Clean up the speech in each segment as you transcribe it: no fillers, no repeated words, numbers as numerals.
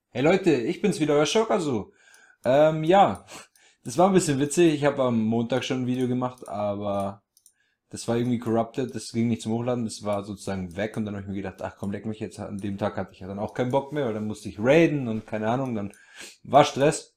Hey Leute, ich bin's wieder, euer Shokazu. Ja, das war ein bisschen witzig. Ich habe am Montag schon ein Video gemacht, aber das war irgendwie corrupted. Das ging nicht zum Hochladen. Das war sozusagen weg und dann habe ich mir gedacht, ach komm, leck mich jetzt. An dem Tag hatte ich ja dann auch keinen Bock mehr, weil dann musste ich raiden und keine Ahnung, dann war Stress.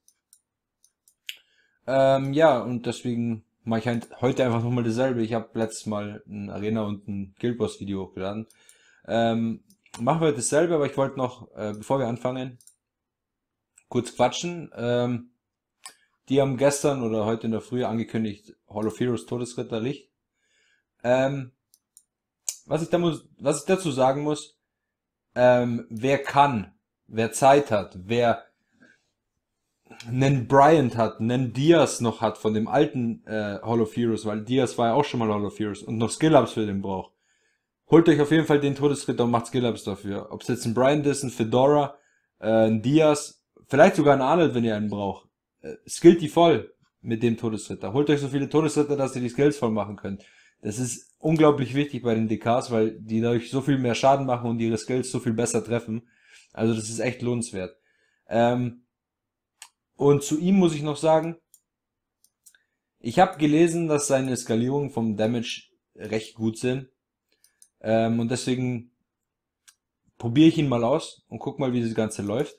Ja, und deswegen mache ich halt heute einfach nochmal dasselbe. Ich habe letztes Mal ein Arena und ein Guild Wars Video hochgeladen. Machen wir dasselbe, aber ich wollte noch, bevor wir anfangen, kurz quatschen. Die haben gestern oder heute in der Früh angekündigt, Hall of Heroes Todesritter Licht. Ähm, was ich dazu sagen muss, wer kann, wer Zeit hat, wer einen Bryant hat, einen Diaz noch hat von dem alten Hall of Heroes, weil Diaz war ja auch schon mal Hall of Heroes und noch Skill-Ups für den braucht. Holt euch auf jeden Fall den Todesritter und macht Skill-Ups dafür. Ob es jetzt ein Bryant ist, ein Fedora, ein Diaz, vielleicht sogar ein Arnold, wenn ihr einen braucht. Skillt die voll mit dem Todesritter. Holt euch so viele Todesritter, dass ihr die Skills voll machen könnt. Das ist unglaublich wichtig bei den DKs, weil die dadurch so viel mehr Schaden machen und ihre Skills so viel besser treffen. Also das ist echt lohnenswert. Ähm, und zu ihm muss ich noch sagen, ich habe gelesen, dass seine Skalierungen vom Damage recht gut sind. Und deswegen probiere ich ihn mal aus und guck mal, wie das Ganze läuft.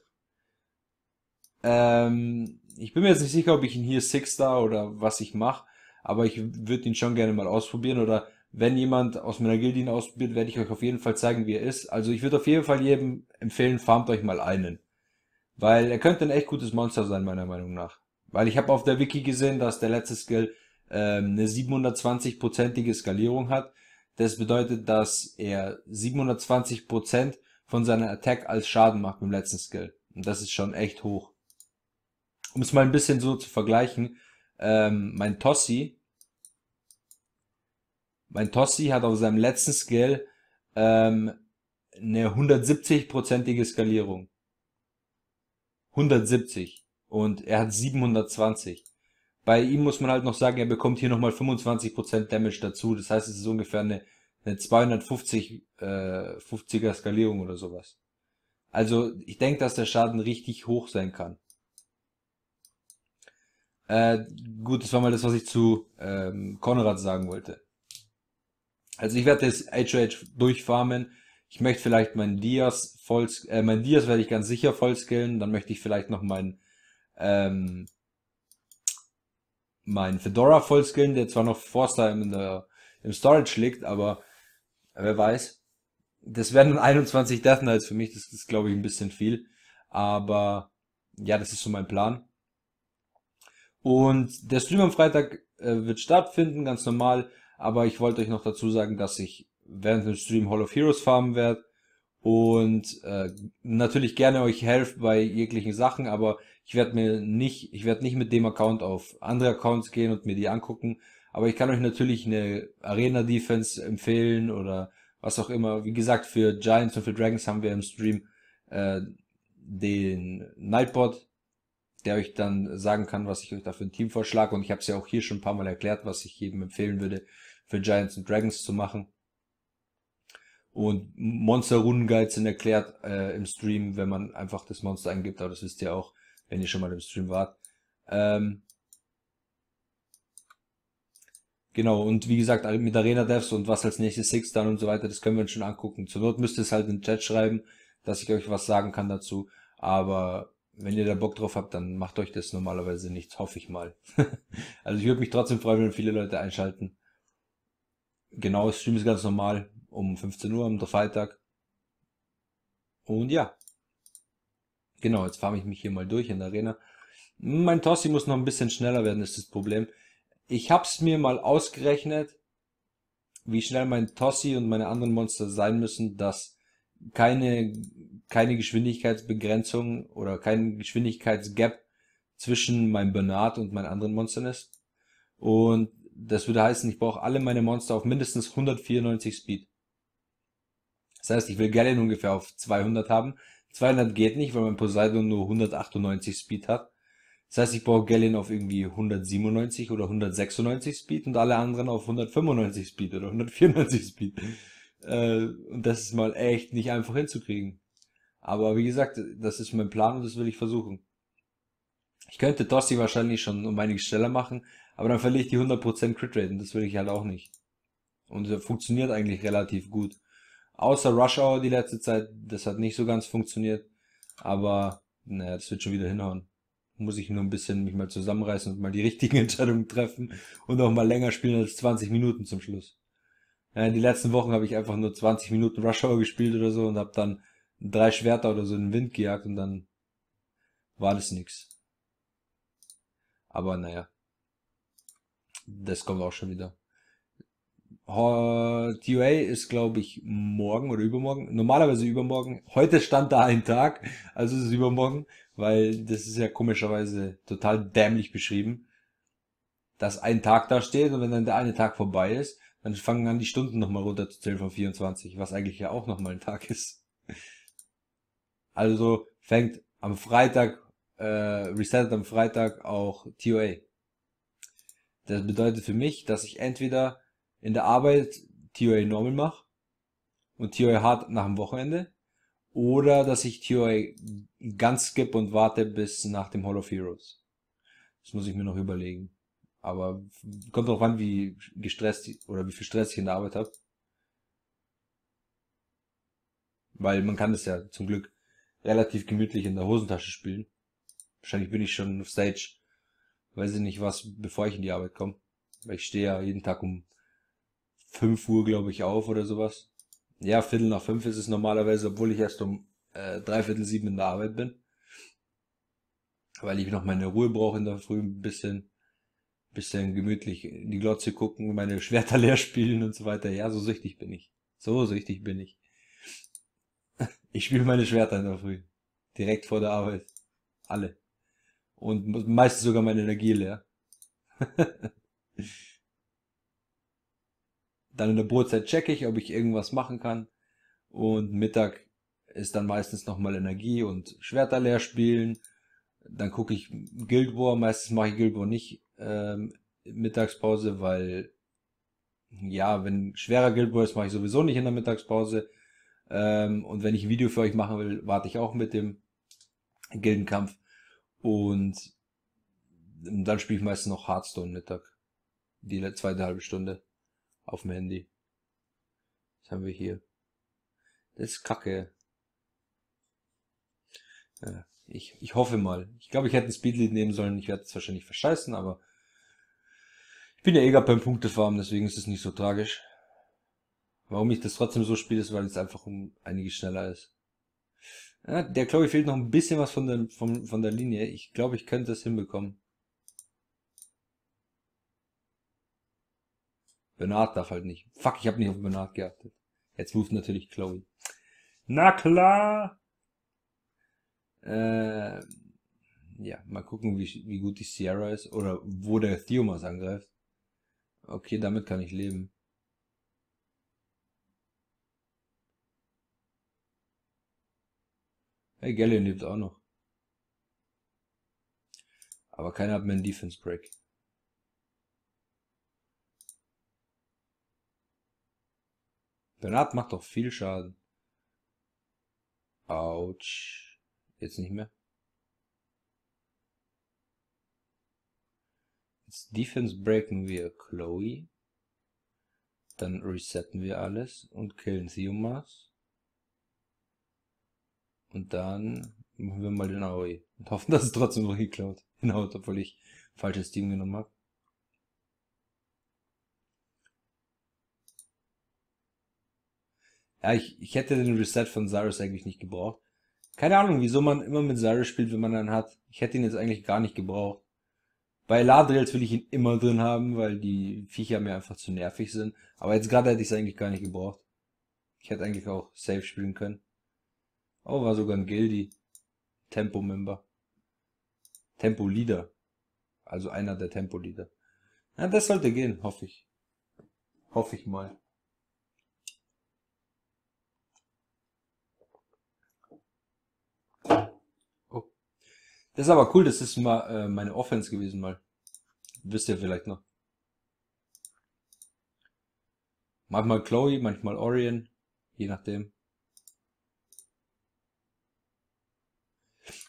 Ich bin mir jetzt nicht sicher, ob ich ihn hier Six-Star oder was ich mache, aber ich würde ihn schon gerne mal ausprobieren oder wenn jemand aus meiner Guilde ihn ausprobiert, werde ich euch auf jeden Fall zeigen, wie er ist. Also ich würde auf jeden Fall jedem empfehlen, farmt euch mal einen, weil er könnte ein echt gutes Monster sein, meiner Meinung nach. Weil ich habe auf der Wiki gesehen, dass der letzte Skill eine 720-prozentige Skalierung hat. Das bedeutet, dass er 720% von seiner Attack als Schaden macht mit dem letzten Skill. Und das ist schon echt hoch. Um es mal ein bisschen so zu vergleichen, mein Tossi hat auf seinem letzten Skill eine 170-prozentige Skalierung. 170. Und er hat 720. Bei ihm muss man halt noch sagen, er bekommt hier nochmal 25% Damage dazu. Das heißt, es ist ungefähr eine 250 50er Skalierung oder sowas. Also ich denke, dass der Schaden richtig hoch sein kann. Äh, gut, das war mal das, was ich zu Konrad sagen wollte. Also ich werde das HOH durchfarmen. Ich möchte vielleicht mein Diaz werde ich ganz sicher voll skillen. Dann möchte ich vielleicht noch ähm, mein Fedora voll skillen, der zwar noch Forster im Storage liegt, aber wer weiß. Das wären dann 21 Death Knights für mich. Das ist, glaube ich, ein bisschen viel. Aber ja, das ist so mein Plan. Und der Stream am Freitag wird stattfinden, ganz normal. Aber ich wollte euch noch dazu sagen, dass ich während dem Stream Hall of Heroes farmen werde. Und natürlich gerne euch helfen bei jeglichen Sachen, aber ich werde nicht mit dem Account auf andere Accounts gehen und mir die angucken. Aber ich kann euch natürlich eine Arena Defense empfehlen oder was auch immer. Wie gesagt, für Giants und für Dragons haben wir im Stream äh, den Nightbot, der euch dann sagen kann, was ich euch da für ein Team vorschlage. Und ich habe es ja auch hier schon ein paar Mal erklärt, was ich jedem empfehlen würde, für Giants und Dragons zu machen. Und Monster-Runen-Guides sind erklärt im Stream, wenn man einfach das Monster eingibt, aber das wisst ihr auch, wenn ihr schon mal im Stream wart. Ähm, genau, und wie gesagt, mit Arena-Devs und was als nächstes Six dann und so weiter, das können wir uns schon angucken. Zur Not müsst ihr es halt in den Chat schreiben, dass ich euch was sagen kann dazu. Aber wenn ihr da Bock drauf habt, dann macht euch das normalerweise nichts, hoffe ich mal. Also ich würde mich trotzdem freuen, wenn viele Leute einschalten. Genau, Stream ist ganz normal um 15 Uhr am Freitag. Und ja. Genau, jetzt fahre ich mich hier mal durch in der Arena. Mein Tossi muss noch ein bisschen schneller werden, ist das Problem. Ich hab's mir mal ausgerechnet, wie schnell mein Tossi und meine anderen Monster sein müssen, dass keine, keine Geschwindigkeitsbegrenzung oder kein Geschwindigkeitsgap zwischen meinem Bernard und meinen anderen Monstern ist. Und das würde heißen, ich brauche alle meine Monster auf mindestens 194 Speed. Das heißt, ich will Gallien ungefähr auf 200 haben. 200 geht nicht, weil mein Poseidon nur 198 Speed hat. Das heißt, ich brauche Gallien auf irgendwie 197 oder 196 Speed und alle anderen auf 195 Speed oder 194 Speed. Und das ist mal echt nicht einfach hinzukriegen. Aber wie gesagt, das ist mein Plan und das will ich versuchen. Ich könnte Dossi wahrscheinlich schon um einiges schneller machen, aber dann verliere ich die 100% Crit Rate und das will ich halt auch nicht. Und das funktioniert eigentlich relativ gut. Außer Rush Hour die letzte Zeit, das hat nicht so ganz funktioniert. Aber, naja, das wird schon wieder hinhauen. Muss ich nur ein bisschen mich mal zusammenreißen und mal die richtigen Entscheidungen treffen und auch mal länger spielen als 20 Minuten zum Schluss. Ja, die letzten Wochen habe ich einfach nur 20 Minuten Rush Hour gespielt oder so und habe dann 3 Schwerter oder so in den Wind gejagt und dann war das nix. Aber naja, das kommt auch schon wieder. TUA ist, glaube ich, morgen oder übermorgen. Normalerweise übermorgen. Heute stand da ein Tag, also ist es übermorgen, weil das ist ja komischerweise total dämlich beschrieben, dass ein Tag da steht und wenn dann der eine Tag vorbei ist, dann fangen an die Stunden nochmal runterzuzählen von 24, was eigentlich ja auch nochmal ein Tag ist. Also fängt am Freitag, resettet am Freitag auch TOA. Das bedeutet für mich, dass ich entweder in der Arbeit TOA normal mache und TOA hart nach dem Wochenende oder dass ich TOA ganz skip und warte bis nach dem Hall of Heroes. Das muss ich mir noch überlegen. Aber kommt drauf an, wie gestresst oder wie viel Stress ich in der Arbeit habe. Weil man kann das ja zum Glück relativ gemütlich in der Hosentasche spielen. Wahrscheinlich bin ich schon auf Stage, weiß ich nicht was, bevor ich in die Arbeit komme. Weil ich stehe ja jeden Tag um 5 Uhr, glaube ich, auf oder sowas. Ja, Viertel nach 5 ist es normalerweise, obwohl ich erst um 6:45 in der Arbeit bin. Weil ich noch meine Ruhe brauche in der Früh, ein bisschen gemütlich in die Glotze gucken, meine Schwerter leer spielen und so weiter. Ja, so süchtig bin ich. So süchtig bin ich. Ich spiele meine Schwerter in der Früh. Direkt vor der Arbeit. Alle. Und meistens sogar meine Energie leer. Dann in der Brotzeit checke ich, ob ich irgendwas machen kann. Und Mittag ist dann meistens nochmal Energie und Schwerter leer spielen. Dann gucke ich Guild War. Meistens mache ich Guild War nicht Mittagspause, weil ja, wenn schwerer Guild War ist, mache ich sowieso nicht in der Mittagspause. Und wenn ich ein Video für euch machen will, warte ich auch mit dem Gildenkampf. Und dann spiele ich meistens noch Hearthstone Mittag. Die zweite halbe Stunde auf dem Handy. Was haben wir hier? Das ist kacke. Ja, ich hoffe mal. Ich glaube, ich hätte ein Speedlead nehmen sollen. Ich werde es wahrscheinlich verscheißen, aber ich bin ja eh gerade beim Punktefarmen, deswegen ist es nicht so tragisch. Warum ich das trotzdem so spiele, ist, weil es einfach um einiges schneller ist. Ja, der Chloe fehlt noch ein bisschen was von der Linie. Ich glaube, ich könnte es hinbekommen. Bernard darf halt nicht. Fuck, ich habe nicht auf Bernard geachtet. Jetzt ruft natürlich Chloe. Na klar! Äh, ja, mal gucken, wie gut die Sierra ist. Oder wo der Theomas angreift. Okay, damit kann ich leben. Hey, Galleon lebt auch noch. Aber keiner hat mehr einen Defense Break. Bernard macht doch viel Schaden. Autsch. Jetzt nicht mehr. Jetzt Defense breaken wir Chloe. Dann resetten wir alles und killen Theomas. Und dann machen wir mal den Aoi. Und hoffen, dass es trotzdem noch geklaut hinhaut, obwohl ich falsches Team genommen habe. Ja, ich hätte den Reset von Cyrus eigentlich nicht gebraucht. Keine Ahnung, wieso man immer mit Cyrus spielt, wenn man einen hat. Ich hätte ihn jetzt eigentlich gar nicht gebraucht. Bei Ladriels will ich ihn immer drin haben, weil die Viecher mir einfach zu nervig sind. Aber jetzt gerade hätte ich es eigentlich gar nicht gebraucht. Ich hätte eigentlich auch safe spielen können. Oh, war sogar ein Guildy. Tempo-Member. Tempo-Leader. Also einer der Tempo-Leader. Ja, das sollte gehen, hoffe ich. Hoffe ich mal. Oh. Das ist aber cool, das ist mal meine Offense gewesen mal. Wisst ihr vielleicht noch. Manchmal Chloe, manchmal Orion. Je nachdem.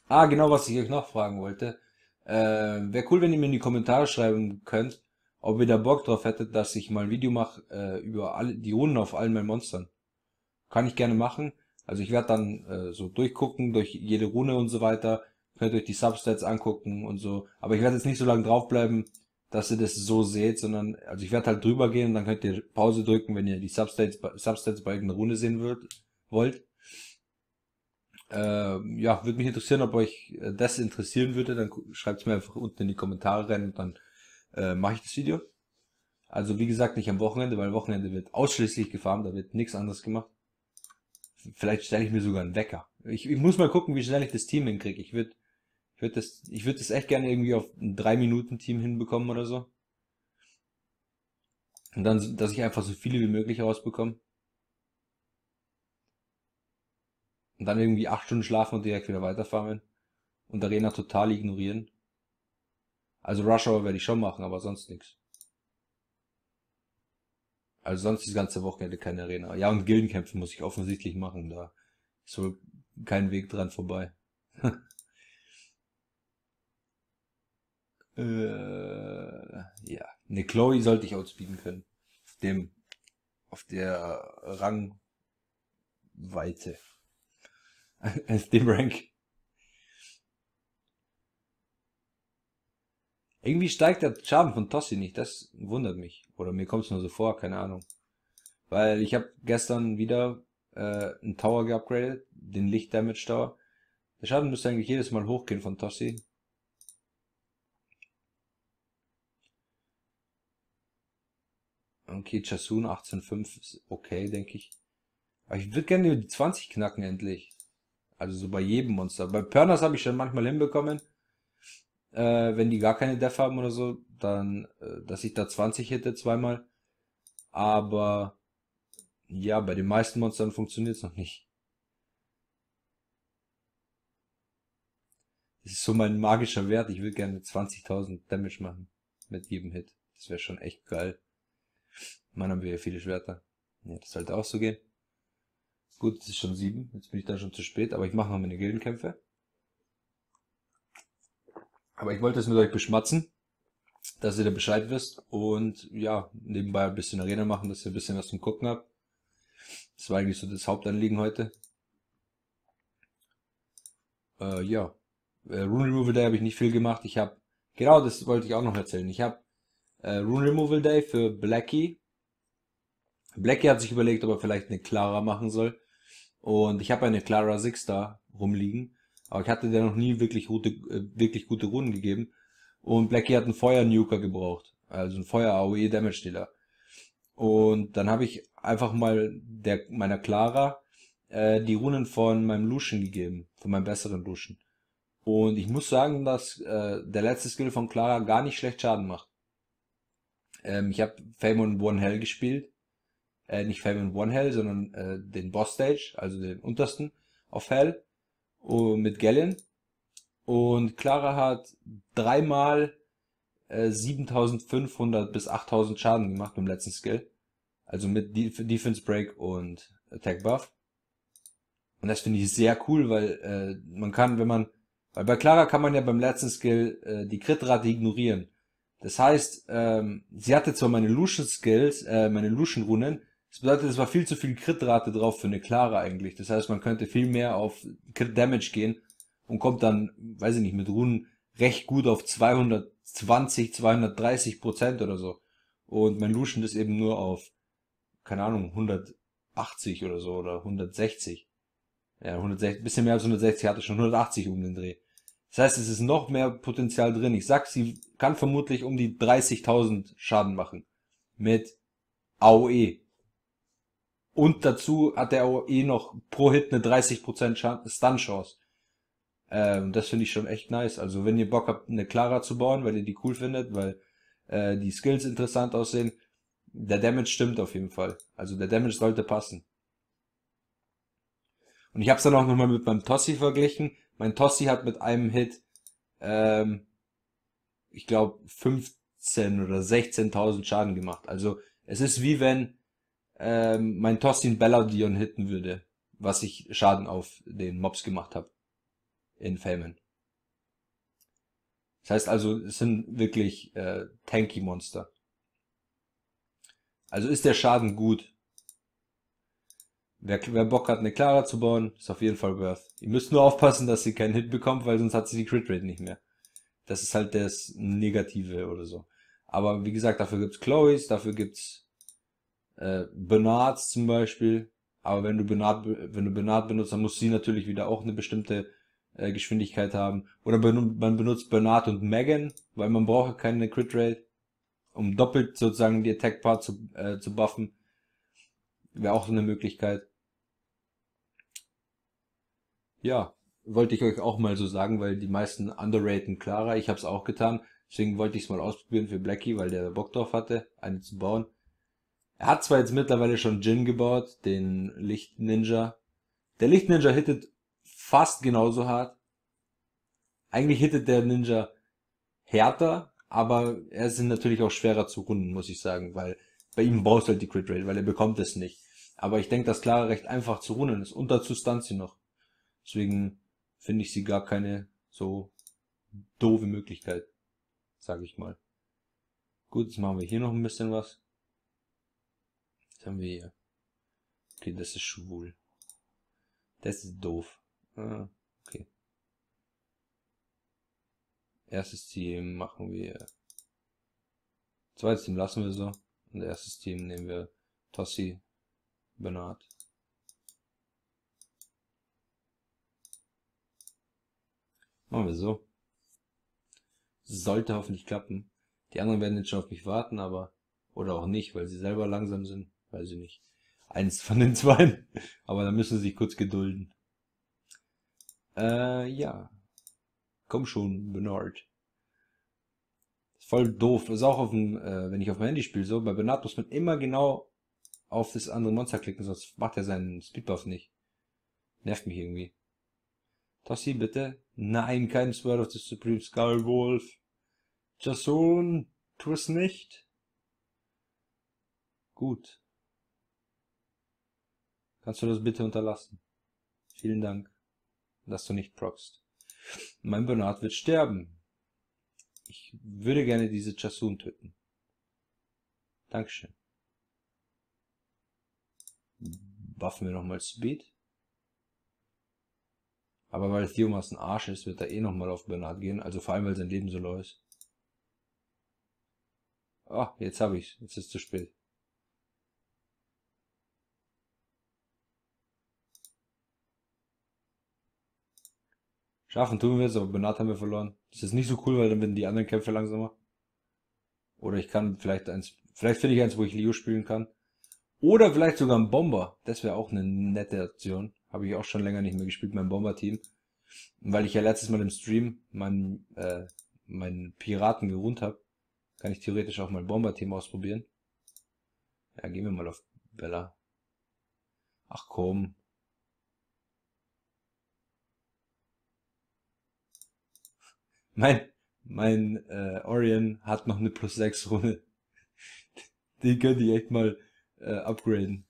Ah, genau, was ich euch noch fragen wollte. Wäre cool, wenn ihr mir in die Kommentare schreiben könnt, ob ihr da Bock drauf hättet, dass ich mal ein Video mache über alle die Runen auf allen meinen Monstern. Kann ich gerne machen. Also ich werde dann so durchgucken, durch jede Rune und so weiter. Könnt euch die Substats angucken und so. Aber ich werde jetzt nicht so lange draufbleiben, dass ihr das so seht, sondern, also ich werde halt drüber gehen und dann könnt ihr Pause drücken, wenn ihr die Substats bei irgendeiner Rune sehen wollt. Ja, würde mich interessieren, ob euch das interessieren würde. Dann schreibt es mir einfach unten in die Kommentare rein und dann mache ich das Video. Also wie gesagt, nicht am Wochenende, weil Wochenende wird ausschließlich gefarmt, da wird nichts anderes gemacht. Vielleicht stelle ich mir sogar einen Wecker. Ich muss mal gucken, wie schnell ich das Team hinkriege. Ich würde das echt gerne irgendwie auf ein 3 Minuten Team hinbekommen oder so. Und dann, dass ich einfach so viele wie möglich rausbekomme. Und dann irgendwie 8 Stunden schlafen und direkt wieder weiterfarmen. Und Arena total ignorieren. Also Rush Hour werde ich schon machen, aber sonst nichts. Also sonst das ganze Wochenende keine Arena. Ja, und Gildenkämpfe muss ich offensichtlich machen. Da ist wohl kein Weg dran vorbei. Ja. Eine Chloe sollte ich outspeeden können. Dem, auf der Rangweite. Auf dem Rank. Irgendwie steigt der Schaden von Tossi nicht. Das wundert mich. Oder mir kommt es nur so vor, keine Ahnung. Weil ich habe gestern wieder einen Tower geupgradet. Den Licht-Damage Tower. Der Schaden müsste eigentlich jedes Mal hochgehen von Tossi. Okay, Chasun 18,5 ist okay, denke ich. Aber ich würde gerne die 20 knacken endlich. Also so bei jedem Monster. Bei Pörners habe ich schon manchmal hinbekommen, wenn die gar keine Def haben oder so, dann, dass ich da 20 hätte zweimal. Aber ja, bei den meisten Monstern funktioniert es noch nicht. Das ist so mein magischer Wert. Ich will gerne 20.000 Damage machen mit jedem Hit. Das wäre schon echt geil. Man haben wir ja viele Schwerter. Ja, das sollte auch so gehen. Gut, es ist schon 7. Jetzt bin ich dann schon zu spät, aber ich mache noch meine Gildenkämpfe. Aber ich wollte es mit euch beschmatzen, dass ihr da Bescheid wisst und ja, nebenbei ein bisschen Arena machen, dass ihr ein bisschen was zum Gucken habt. Das war eigentlich so das Hauptanliegen heute. Ja, Rune Removal Day habe ich nicht viel gemacht. Ich habe, genau das wollte ich auch noch erzählen. Ich habe Rune Removal Day für Blackie. Blackie hat sich überlegt, ob er vielleicht eine Clara machen soll. Und ich habe eine Clara 6 da rumliegen. Aber ich hatte der noch nie wirklich gute Runen gegeben. Und Blackie hat einen Feuer-Nuker gebraucht. Also einen Feuer-AOE-Damage-Dealer. Und dann habe ich einfach mal meiner Clara die Runen von meinem Lucian gegeben. Von meinem besseren Lucian. Und ich muss sagen, dass der letzte Skill von Clara gar nicht schlecht Schaden macht. Ich habe Famon One Hell gespielt. Nicht Famon One Hell, sondern den Boss Stage, also den untersten auf Hell. Mit Gallien. Und Clara hat dreimal 7500 bis 8000 Schaden gemacht im letzten Skill. Also mit Defense Break und Attack Buff. Und das finde ich sehr cool, weil man kann, weil bei Clara kann man ja beim letzten Skill die Crit-Rate ignorieren. Das heißt, sie hatte zwar meine Lucian Skills, meine Lucian Runen, das bedeutet, es war viel zu viel Crit-Rate drauf für eine Clara eigentlich. Das heißt, man könnte viel mehr auf Crit Damage gehen und kommt dann, weiß ich nicht, mit Runen recht gut auf 220, 230% oder so. Und mein Lucian ist eben nur auf, keine Ahnung, 180 oder so oder 160. Ja, 160, bisschen mehr als 160 hatte schon 180 um den Dreh. Das heißt, es ist noch mehr Potenzial drin. Ich sag, sie kann vermutlich um die 30.000 Schaden machen. Mit AOE. Und dazu hat der AOE noch pro Hit eine 30% Stun-Chance. Das finde ich schon echt nice. Also wenn ihr Bock habt, eine Clara zu bauen, weil ihr die cool findet, weil die Skills interessant aussehen, der Damage stimmt auf jeden Fall. Also der Damage sollte passen. Und ich habe es dann auch nochmal mit meinem Tossi verglichen. Mein Tossi hat mit einem Hit, ähm, ich glaube, 15 oder 16.000 Schaden gemacht. Also es ist wie wenn mein Tossi einen Belladion hitten würde, was ich Schaden auf den Mobs gemacht habe. in Feyman. Das heißt also, es sind wirklich tanky Monster. Also ist der Schaden gut. Wer Bock hat, eine Clara zu bauen, ist auf jeden Fall worth. Ihr müsst nur aufpassen, dass sie keinen Hit bekommt, weil sonst hat sie die Crit Rate nicht mehr. Das ist halt das Negative oder so. Aber wie gesagt, dafür gibt's Chloes, dafür gibt's Bernards zum Beispiel. Aber wenn du Bernard benutzt, dann muss sie natürlich wieder auch eine bestimmte Geschwindigkeit haben. Oder man benutzt Bernard und Megan, weil man braucht keine Crit Rate, um doppelt sozusagen die Attack Part zu buffen. Wäre auch so eine Möglichkeit. Ja, wollte ich euch auch mal so sagen, weil die meisten underraten Clara. Ich habe es auch getan. Deswegen wollte ich es mal ausprobieren für Blackie, weil der Bock drauf hatte, eine zu bauen. Er hat zwar jetzt mittlerweile schon Jin gebaut, den Licht Ninja. Der Licht Ninja hittet fast genauso hart. Eigentlich hittet der Ninja härter, aber er ist natürlich auch schwerer zu runden, muss ich sagen, weil bei ihm brauchst du halt die Crit Rate, weil er bekommt es nicht. Aber ich denke, dass Clara recht einfach zu runden ist und dazu stunt sie noch. Deswegen finde ich sie gar keine so doofe Möglichkeit, sage ich mal. Gut, jetzt machen wir hier noch ein bisschen was. Was haben wir hier? Okay, das ist schwul. Das ist doof. Ah, okay. Erstes Team machen wir. Zweites Team lassen wir so. Und erstes Team nehmen wir Tossi, Bernard. Machen wir so. Sollte hoffentlich klappen. Die anderen werden jetzt schon auf mich warten, aber. Oder auch nicht, weil sie selber langsam sind. Weiß ich nicht. Eins von den zwei. Aber dann müssen sie sich kurz gedulden. Ja. Komm schon, Bernard. Ist voll doof. Ist auch auf dem, wenn ich auf dem Handy spiele, so. Bei Bernard muss man immer genau auf das andere Monster klicken, sonst macht er seinen Speedbuff nicht. Nervt mich irgendwie. Tossi, bitte. Nein, kein Sword of the Supreme Skull Wolf. Jason, tu es nicht. Gut. Kannst du das bitte unterlassen? Vielen Dank, dass du nicht proxst. Mein Bernard wird sterben. Ich würde gerne diese Jason töten. Dankeschön. Buffen wir nochmal Speed. Aber weil Theomas ein Arsch ist, wird er eh nochmal auf Bernard gehen. Also vor allem, weil sein Leben so low ist. Ah, jetzt habe ich's. Jetzt ist es zu spät. Schaffen tun wir es, aber Bernard haben wir verloren. Das ist nicht so cool, weil dann werden die anderen Kämpfe langsamer. Oder ich kann vielleicht finde ich eins, wo ich Leo spielen kann. Oder vielleicht sogar ein Bomber. Das wäre auch eine nette Option. Habe ich auch schon länger nicht mehr gespielt, mein Bomber-Team. Weil ich ja letztes Mal im Stream meinen Piraten gerunt habe, kann ich theoretisch auch mein Bomber-Team ausprobieren. Ja, gehen wir mal auf Bella. Ach komm. Mein Orion hat noch eine plus 6 Runde. Die könnte ich echt mal upgraden.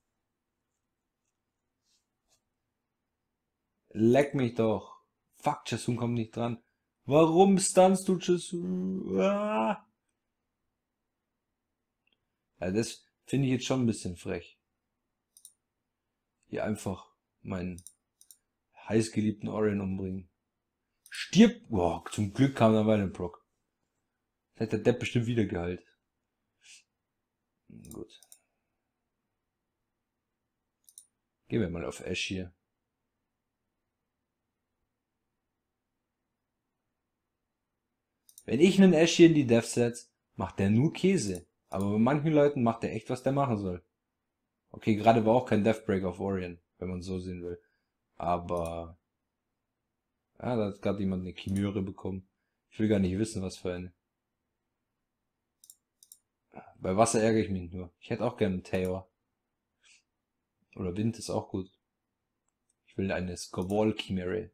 Leck mich doch. Fuck, Chasun kommt nicht dran. Warum stunst du Chasun? Ah. Ja, das finde ich jetzt schon ein bisschen frech. Hier einfach meinen heißgeliebten Orion umbringen. Stirb! Boah, zum Glück kam da mal ein Proc. Das hat der Depp bestimmt wieder geheilt. Gut. Gehen wir mal auf Ash hier. Wenn ich einen Ash hier in die Death setze, macht der nur Käse. Aber bei manchen Leuten macht der echt, was der machen soll. Okay, gerade war auch kein Deathbreak auf Orion, wenn man es so sehen will. Aber ja, da hat gerade jemand eine Chimäre bekommen. Ich will gar nicht wissen, was für eine. Bei Wasser ärgere ich mich nur. Ich hätte auch gerne einen Taor. Oder Wind ist auch gut. Ich will eine Skovol Chimere.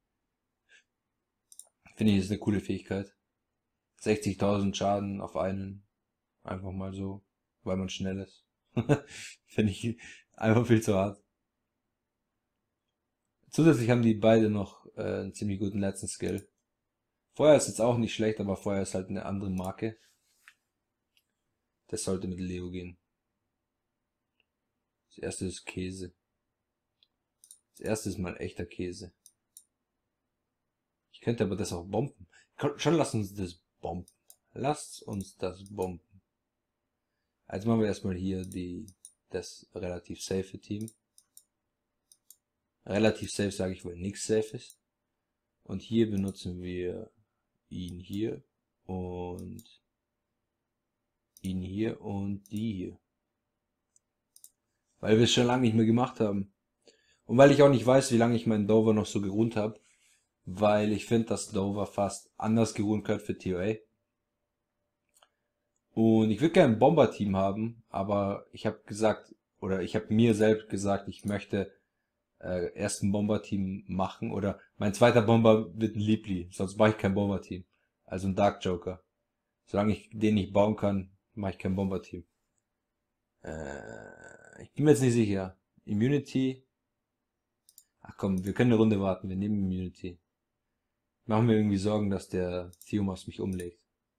Finde ich, ist eine coole Fähigkeit. 60.000 Schaden auf einen. Einfach mal so, weil man schnell ist. Finde ich einfach viel zu hart. Zusätzlich haben die beide noch einen ziemlich guten letzten Skill. Feuer ist jetzt auch nicht schlecht, aber Feuer ist halt eine andere Marke. Das sollte mit Leo gehen. Das erste ist Käse. Das erste ist mal echter Käse. Ich könnte aber das auch bomben. Schon lass uns das bomben. Lasst uns das bomben. Also machen wir erstmal hier das relativ safe Team. Relativ safe sage ich, weil nichts safe ist. Und hier benutzen wir ihn hier und ihn hier und die hier. Weil wir es schon lange nicht mehr gemacht haben. Und weil ich auch nicht weiß, wie lange ich meinen Dover noch so geruht habe. Weil ich finde, dass Dover fast anders geruht gehört für TOA. Und ich würde gerne ein Bomber-Team haben, aber ich habe gesagt, oder ich habe mir selbst gesagt, ich möchte erst ein Bomber-Team machen, oder mein zweiter Bomber wird ein Liebli, sonst mache ich kein Bomber-Team. Also ein Dark Joker. Solange ich den nicht bauen kann, mache ich kein Bomber-Team. Ich bin mir jetzt nicht sicher. Immunity. Ach komm, wir können eine Runde warten, wir nehmen Immunity. Machen wir irgendwie Sorgen, dass der Theomas mich umlegt.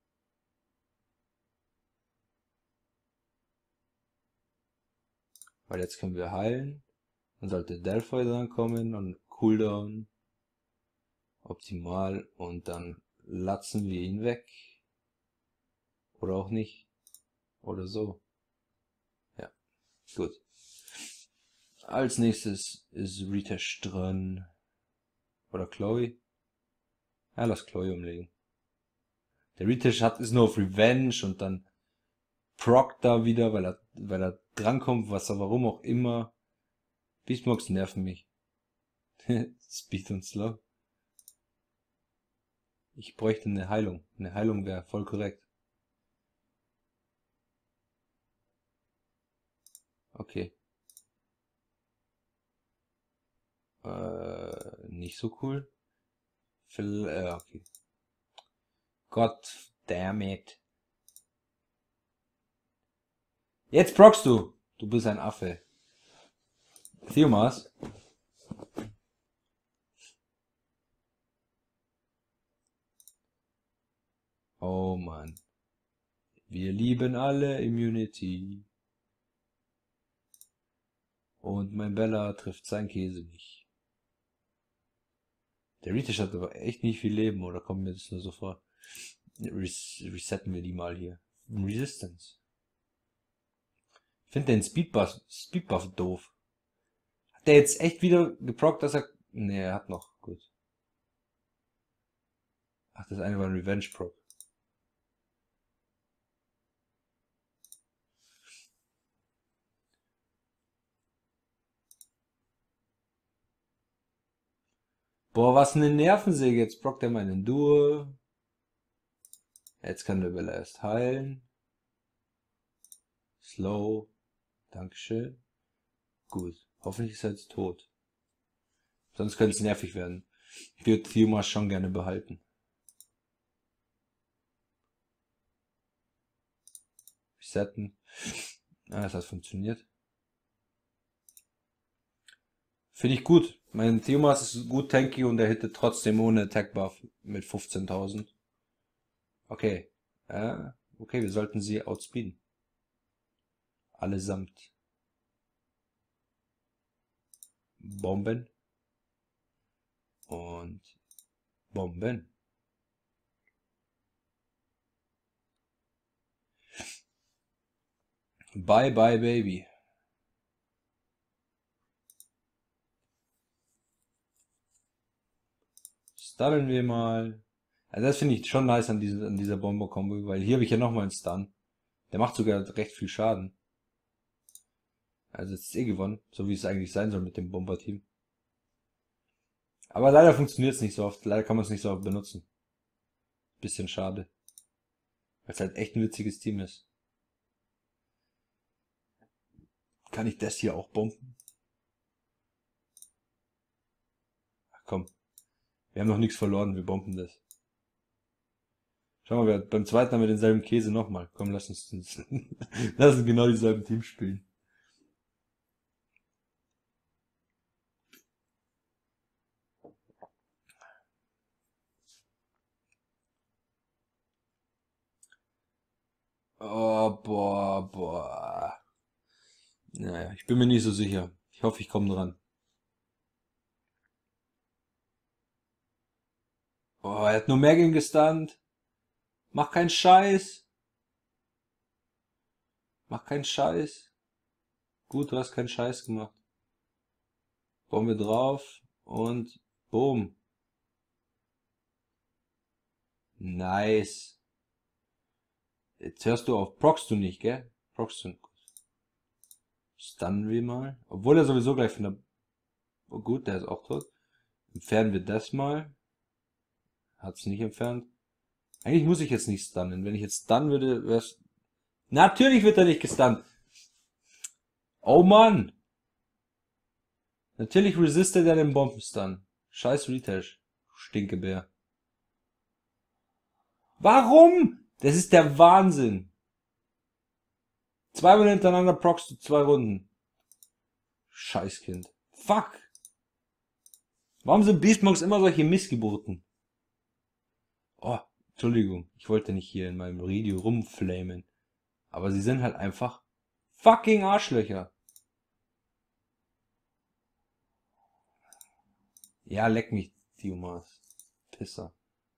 Weil jetzt können wir heilen. Dann sollte Delphi dran kommen und Cooldown. Optimal. Und dann latzen wir ihn weg. Oder auch nicht. Oder so. Ja, gut. Als nächstes ist Ritash dran. Oder Chloe. Ja, lass Chloe umlegen. Der Ritash ist nur auf Revenge und dann proc da wieder, weil er drankommt, warum auch immer. Beastmogs nerven mich. Speed und Slow. Ich bräuchte eine Heilung. Eine Heilung wäre voll korrekt. Okay. Nicht so cool. Okay. God damn it. Jetzt proccst du. Du bist ein Affe. Theomas. Oh Mann. Wir lieben alle Immunity. Und mein Bella trifft sein Käse nicht. Der Ritish hat aber echt nicht viel Leben, oder kommt mir das nur so vor? Resetten wir die mal hier. Resistance. Ich finde den Speedbuff doof. Hat der jetzt echt wieder geprockt, dass er... Ne, er hat noch. Gut. Ach, das eine war ein Revenge-Proc. Boah, was eine Nervensäge. Jetzt prockt er meinen Dur. Jetzt kann der Bella erst heilen. Slow. Dankeschön. Gut. Hoffentlich ist er jetzt tot. Sonst könnte es nervig werden. Ich würde Theomas schon gerne behalten. Resetten. Ah, das hat funktioniert. Finde ich gut. Mein Theomas ist gut tanky und er hittet trotzdem ohne Attack Buff mit 15.000. Okay. Okay, wir sollten sie outspeeden. Allesamt. Bomben. Und Bomben. Bye bye baby. Stunnen wir mal. Also das finde ich schon nice an dieser Bomber-Kombo, weil hier habe ich ja nochmal einen Stun. Der macht sogar recht viel Schaden. Also jetzt ist eh gewonnen, so wie es eigentlich sein soll mit dem Bomber-Team. Aber leider funktioniert es nicht so oft. Leider kann man es nicht so oft benutzen. Bisschen schade. Weil es halt echt ein witziges Team ist. Kann ich das hier auch bomben? Ach komm. Wir haben noch nichts verloren, wir bomben das. Schau mal, beim zweiten haben wir denselben Käse nochmal. Komm, lass uns genau dieselben Teams spielen. Ich bin mir nicht so sicher. Ich hoffe, ich komme dran. Oh, er hat nur Megan gestunt. Mach keinen Scheiß. Mach keinen Scheiß. Gut, du hast keinen Scheiß gemacht. Bombe drauf und boom. Nice. Jetzt hörst du auf. Prockst du nicht, gell? Prockst du. Stunnen wir mal. Obwohl er sowieso gleich von der... Oh gut, der ist auch tot. Entfernen wir das mal. Hat's nicht entfernt. Eigentlich muss ich jetzt nicht stunnen. Wenn ich jetzt stunnen würde, wär's... Natürlich wird er nicht gestunt. Oh Mann. Natürlich resistet er den Bombenstun. Scheiß Retash. Stinkebär. Warum? Das ist der Wahnsinn. Zweimal hintereinander proccst du 2 Runden. Scheißkind. Fuck. Warum sind Beastmonks immer solche Missgeburten? Oh, Entschuldigung. Ich wollte nicht hier in meinem Video rumflamen. Aber sie sind halt einfach fucking Arschlöcher. Ja, leck mich, Diomas. Pisser.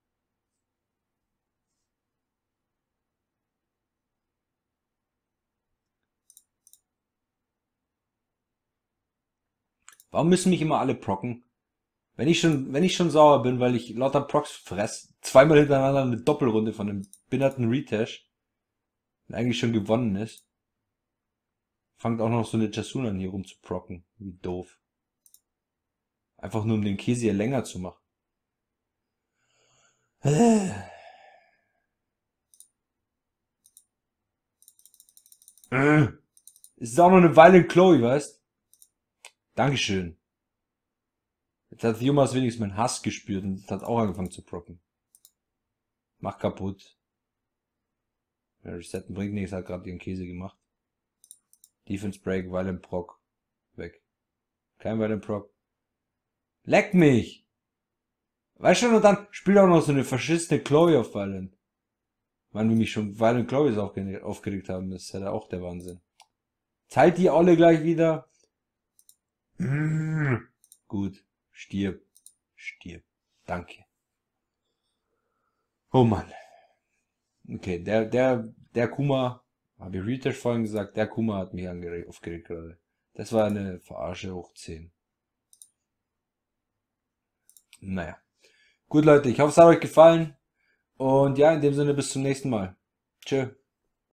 Warum müssen mich immer alle procken? Wenn ich schon sauer bin, weil ich lauter Procs fress, zweimal hintereinander eine Doppelrunde von einem binnerten Retash, der eigentlich schon gewonnen ist, fangt auch noch so eine Jasun an hier rum zu procken. Wie doof. Einfach nur um den Käse hier länger zu machen. Es ist auch noch eine Weile in Chloe, weißt? Dankeschön. Jetzt hat Jomas wenigstens meinen Hass gespürt und hat auch angefangen zu procken. Mach kaputt. Ja, Resetten bringt nichts, hat gerade ihren Käse gemacht. Defense Break, Violent Proc. Weg. Kein Violent Proc. Leck mich! Weißt du, und dann spielt auch noch so eine verschissene Chloe auf Violent. Wann wir mich schon Violent Chloe aufgeregt haben, ist ja auch der Wahnsinn. Zahlt die alle gleich wieder? Gut. Stirb. Stirb. Danke. Oh Mann. Okay, der Kuma, habe ich Retash vorhin gesagt, der Kuma hat mich aufgeregt gerade. Das war eine Verarsche hoch 10. Naja. Gut, Leute, ich hoffe, es hat euch gefallen. Und ja, in dem Sinne, bis zum nächsten Mal. Tschö.